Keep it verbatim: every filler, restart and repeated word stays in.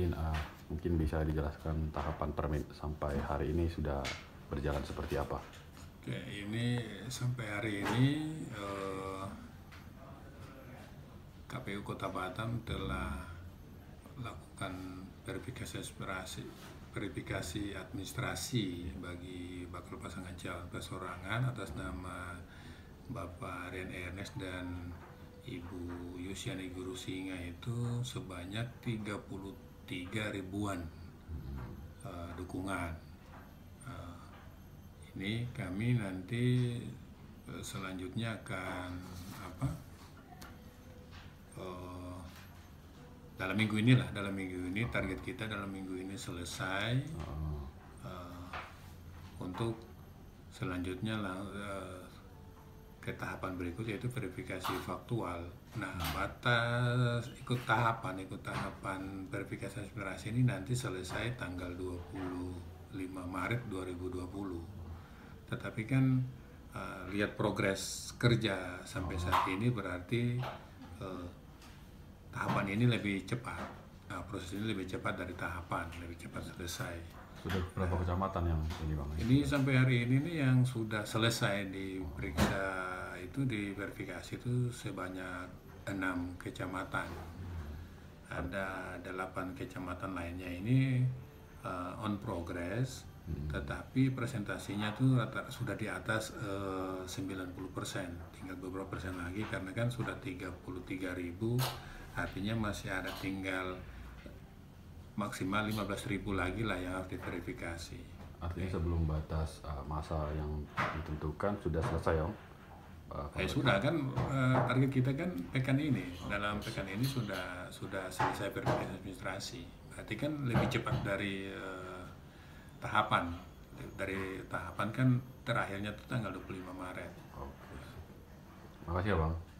Amin. Uh, mungkin bisa dijelaskan tahapan permit sampai hari ini sudah berjalan seperti apa? Oke, ini sampai hari ini eh, K P U Kota Batam telah lakukan verifikasi aspirasi, verifikasi administrasi bagi bakal pasangan calon persorangan atas nama Bapak Rian Ernest dan Ibu Yusiani Guru Singa itu sebanyak tiga puluh tiga ribuan uh, dukungan. Uh, ini kami nanti uh, selanjutnya akan apa? Uh, dalam minggu ini lah, dalam minggu ini target kita dalam minggu ini selesai uh, untuk selanjutnya lah. Uh, ke tahapan berikut yaitu verifikasi faktual. Nah, batas ikut tahapan ikut tahapan verifikasi aspirasi ini nanti selesai tanggal dua puluh lima Maret dua ribu dua puluh. Tetapi kan uh, lihat progres kerja sampai saat ini berarti uh, tahapan ini lebih cepat. Nah, proses ini lebih cepat dari tahapan, lebih cepat selesai. Sudah berapa nah, kecamatan yang ini Bang? Ini sampai hari ini nih yang sudah selesai diperiksa itu diverifikasi itu sebanyak enam kecamatan. Ada delapan kecamatan lainnya ini uh, on progress, hmm. tetapi presentasinya tuh rata sudah di atas uh, sembilan puluh persen, tinggal beberapa persen lagi karena kan sudah tiga puluh tiga ribu, artinya masih ada tinggal maksimal lima belas ribu lagi lah yang harus diverifikasi. Artinya sebelum batas uh, masa yang ditentukan sudah selesai, Om? Uh, eh sudah kan, uh, target kita kan pekan ini, dalam pekan ini sudah sudah selesai verifikasi administrasi. Berarti kan lebih cepat dari uh, tahapan. Dari tahapan kan terakhirnya itu tanggal dua puluh lima Maret. Oke. Makasih ya Bang.